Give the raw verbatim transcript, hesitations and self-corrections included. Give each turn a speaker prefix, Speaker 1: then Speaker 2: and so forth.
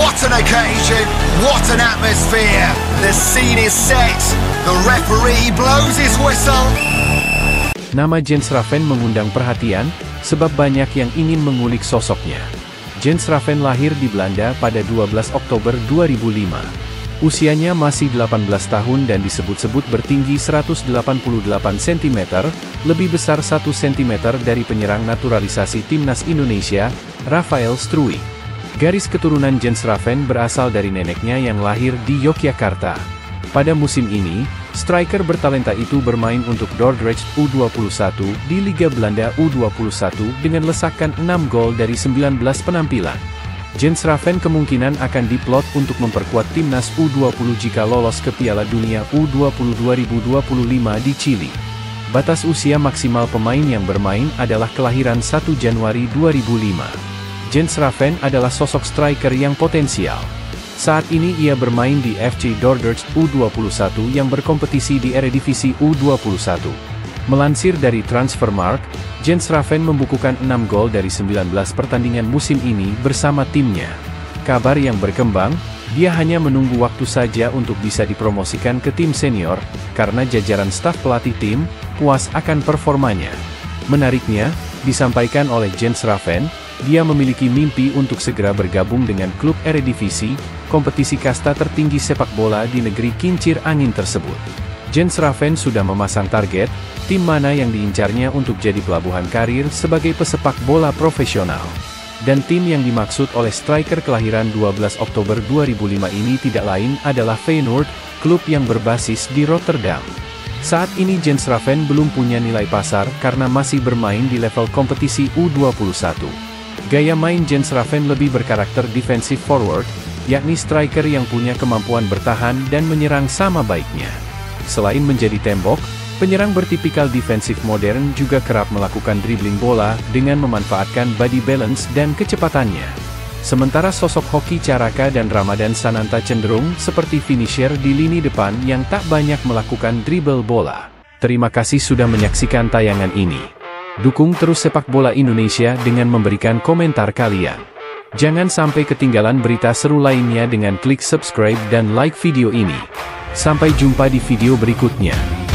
Speaker 1: What an occasion, what an atmosphere. The scene is set, the referee blows his whistle.
Speaker 2: Nama Jens Raven mengundang perhatian, sebab banyak yang ingin mengulik sosoknya. Jens Raven lahir di Belanda pada dua belas Oktober dua ribu lima. Usianya masih delapan belas tahun dan disebut-sebut bertinggi seratus delapan puluh delapan sentimeter, lebih besar satu sentimeter dari penyerang naturalisasi timnas Indonesia, Rafael Struijk. Garis keturunan Jens Raven berasal dari neneknya yang lahir di Yogyakarta. Pada musim ini, striker bertalenta itu bermain untuk Dordrecht U dua puluh satu di Liga Belanda U dua puluh satu dengan lesakan enam gol dari sembilan belas penampilan. Jens Raven kemungkinan akan diplot untuk memperkuat timnas U dua puluh jika lolos ke Piala Dunia U dua puluh dua ribu dua puluh lima di Chili. Batas usia maksimal pemain yang bermain adalah kelahiran satu Januari dua ribu lima. Jens Raven adalah sosok striker yang potensial. Saat ini ia bermain di F C Dordrecht U dua puluh satu yang berkompetisi di Eredivisie U dua puluh satu. Melansir dari Transfermarkt, Jens Raven membukukan enam gol dari sembilan belas pertandingan musim ini bersama timnya. Kabar yang berkembang, dia hanya menunggu waktu saja untuk bisa dipromosikan ke tim senior, karena jajaran staf pelatih tim puas akan performanya. Menariknya, disampaikan oleh Jens Raven, dia memiliki mimpi untuk segera bergabung dengan klub Eredivisie, kompetisi kasta tertinggi sepak bola di negeri kincir angin tersebut. Jens Raven sudah memasang target, tim mana yang diincarnya untuk jadi pelabuhan karir sebagai pesepak bola profesional. Dan tim yang dimaksud oleh striker kelahiran dua belas Oktober dua ribu lima ini tidak lain adalah Feyenoord, klub yang berbasis di Rotterdam. Saat ini Jens Raven belum punya nilai pasar karena masih bermain di level kompetisi U dua puluh satu. Gaya main Jens Raven lebih berkarakter defensive forward, yakni striker yang punya kemampuan bertahan dan menyerang sama baiknya. Selain menjadi tembok, penyerang bertipikal defensif modern juga kerap melakukan dribbling bola dengan memanfaatkan body balance dan kecepatannya. Sementara sosok Hoki Caraka dan Ramadan Sananta cenderung seperti finisher di lini depan yang tak banyak melakukan dribble bola. Terima kasih sudah menyaksikan tayangan ini. Dukung terus sepak bola Indonesia dengan memberikan komentar kalian. Jangan sampai ketinggalan berita seru lainnya dengan klik subscribe dan like video ini. Sampai jumpa di video berikutnya.